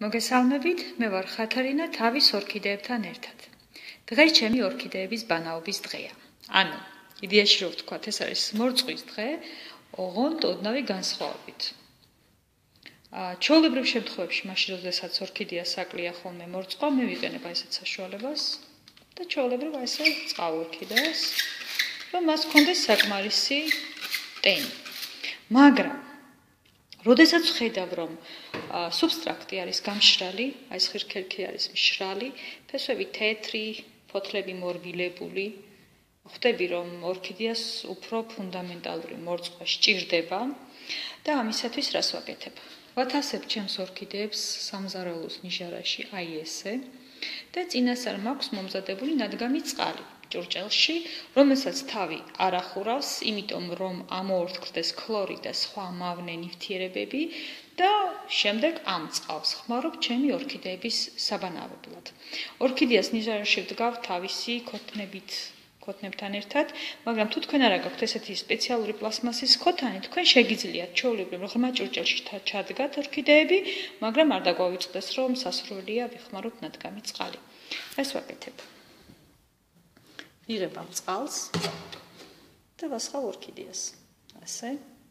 მოგესალმებით, მე ვარ ხათარინა თავის ორქიდეებთან ერთად. დღეს ჩემი ორქიდეების ბანაობის დღეა. ანუ, იდეაში რო ვთქვათ, ეს არის მორწყვის დღე, ოღონდ ოდნავი განსხვავებით. ჩვეულებრივ შემთხვევებში, მაშინ როდესაც ორქიდეა საკლია ხოლმე მორწყვა, მე ვიყენებ ესეთ საშუალებას და ჩვეულებრივ ესე წყალ ორქიდეას, რომ მას ჰქონდეს საკმარისი ტენი. მაგრამ როდესაც ვხედავ, რომ სუბსტრაქტი არის გამშრალი, აი ეს ხირქერქი არის მშრალი, ფესვები თეთრი, ფოთლები მორბილებული, ხვდები, რომ ორქიდეას უფრო ფუნდამენტალური მორწყვა სჭირდება და ამისათვის რას ვაკეთებ? ვათასებ ჩემს ორქიდეებს სამზარეულოს ნიჟარაში აი ესე და წინასწარ მაქვს მომზადებული ნადგამი წყალი ჭურჭელში, რომელსაც თავი არ ახურავს, იმიტომ რომ ამოორთქლდეს ქლორი და სხვა მავნე ნივთიერებები და შემდეგ ამ წყალს ხმარობ ჩემი ორქიდეების საბანავებლად. ორქიდეას ნიჟარაში ვდგავ თავისი ქოთნებთან ერთად, მაგრამ თუ თქვენ არ გაქვთ ესეთი სპეციალური პლასმასის ქოთანი, თქვენ შეგიძლიათ ჩვეულებრივ ღრმა ჭურჭელში ჩადგათ ორქიდეები, მაგრამ არ დაგვავიწყდეს, რომ სასურველია ვიხმაროთ ნადგამი წყალი. ეს ვაკეთებ. ვიღებ ამ წყალს და ვასხავ ორქიდეას. ასე.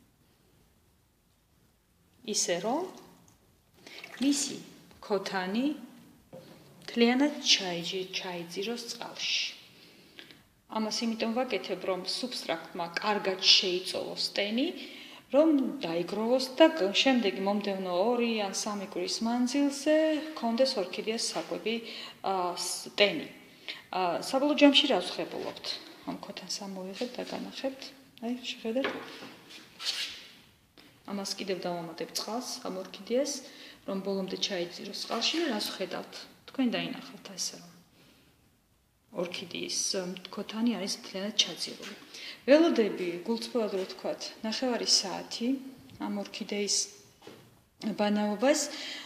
ისე რომ მისი ქოთანი მთლიანად ჩაიძიროს წყალში. ამას იმიტომ ვაკეთებ, რომ სუბსტრაქტმა კარგად შეიწოვოს ტენი, რომ დაიგროვოს და შემდეგ მომდევნო 2 ან 3 კვირის მანძილზე ჰქონდეს ორქიდეას საკვები ტენი. საბოლოო ჯამში რა ვხებულობთ? ამ ქოთანს ამოვიღებთ და განახებთ. აი, შეხედეთ. ამას კიდევ დავამატებ წყალს ამ ორქიდეას, რომ ბოლომდე ჩაიძიროს წყალში და რას ვხედავთ? თქვენ დაინახავთ ასე რომ ორქიდეის ქოთანი არის მთლიანად ჩაძირული. ველოდები, გულწრფელად რო ვთქვათ, 9 საათი ამ ორქიდეის ბანაობას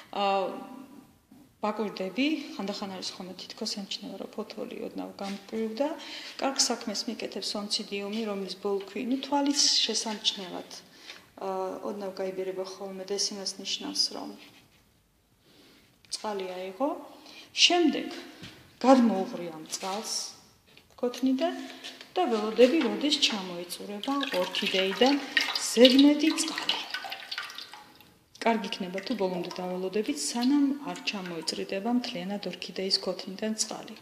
ვაკვირდები, ხანდახან არის ხოლმე თითქოს ემჩნევა, რომ ფოთოლი ოდნავ გამკვრივდა. კარგ საქმეს მიკეთებს ონციდიუმი, რომლის ბოლქვი, თვალის შესამჩნევად ოდნავ გაიბერება ხოლმე და ეს იმას ნიშნავს, რომ წყალი აიღო. შემდეგ გადმოუღრი ამ წყალს ქოთნიდან და ველოდები, როდის ჩამოიწურება ორქიდეიდან ზედმეტი წყალი. კარგი იქნება თუ ბოლომდე დაველოდებით, სანამ არ ჩამოიწრიდება მთლიანად ორქიდეის ქოთნიდან წყალი.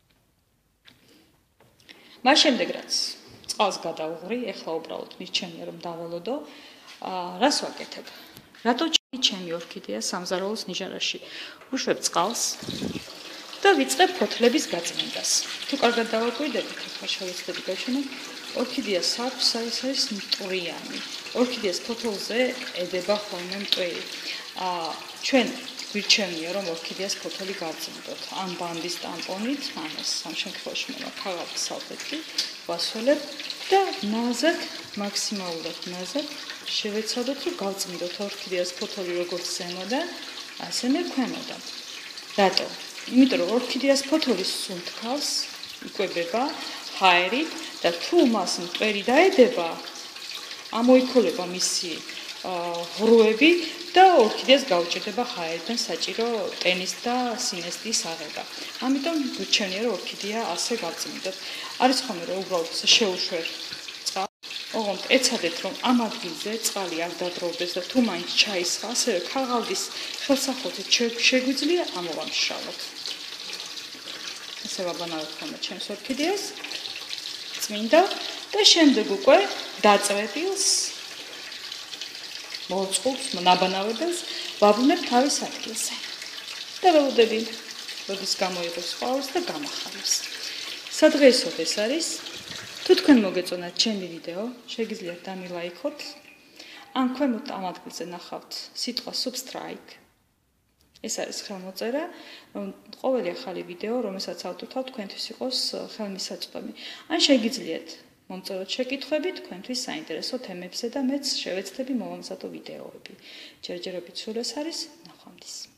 მას შემდეგ რაც წყალს გადავუღრი, ეხლა უბრალოდ მირჩენია რომ დაველოდო, რას ვაკეთებ? რატო ჩემი ორქიდეა სამზარეულოს ნიჟარაში? ვუშვებ წყალს და ვიწყებ ფოთლების გაწმენდას. თუ კარგად დავაკვირდებით, ახლა შევეცდები გავჩვენოთ, ორქიდეას აქვს არის მტვრიანი. ორქიდეას ფოთოლზე ედება ხოლმე მტვერი. ჩვენ გვირჩენია, რომ ორქიდეას ფოთოლი გავწმიდოთ. ან ბამბის ტამპონით, ან ეს ამ შემთხვევაში მე მაგ სალფეტკი ვასველებ და ნაზად, მაქსიმალურად ნაზად შევეცადოთ, რომ გავწმიდოთ ორქიდეას ფოთოლი როგორც ზემოდან, ასევე ქვემოდან. რატო? იმიტომ რომ ორქიდეას ფოთოლის სუნთქავს, იკვებება ჰაერით და თუ მას მტვერი დაედება, ამოიქოლება მისი ღრუები და ორქიდეას გაუჭირდება ჰაერიდან საჭირო ტენის და სინესტის აღება. ამიტომ გვირჩენია, რომ ორქიდეა ასე გავწმიდოთ. არის ხოლმე რომ უბრალოდ შეუშვერ წყალს, ოღონდ ეცადეთ, რომ ამ ადგილზე წყალი არ დაგროვდეს და თუ მაინც ჩაისხა, ასევე ქაღალდის ხელსაყრელით შეგვიძლია ამოვამშრალოთ. ასე ვაბანავებ ხოლმე ჩემს ორქიდეას, წმინდა და შემდეგ უკვე დაწვეტილს, მორწყულს, ნაბანავებელს ვაბრუნებ თავის ადგილზე. და ველოდები, როდის გამოიღებს ყვავილს და გამახარებს. სადღეისოდ ეს არის. თუ თქვენ მოგეწონათ ჩემი ვიდეო, შეგიძლიათ დამილაიქოთ. ან ქვემოთ ამ ადგილზე ნახავთ სიტყვა subscribe. ეს არის ხელმოწერა, რომ ყოველი ახალი ვიდეო, რომელსაც ავტოთავ, თქვენთვის იყოს ხელმისაწვდომი. ან შეგიძლიათ მომწეროთ შეკითხვები თქვენთვის საინტერესო თემებზე და მეც შევეცდები მოვამზადო ვიდეოები. ჯერჯერობით სულ ეს არის, ნახვამდის.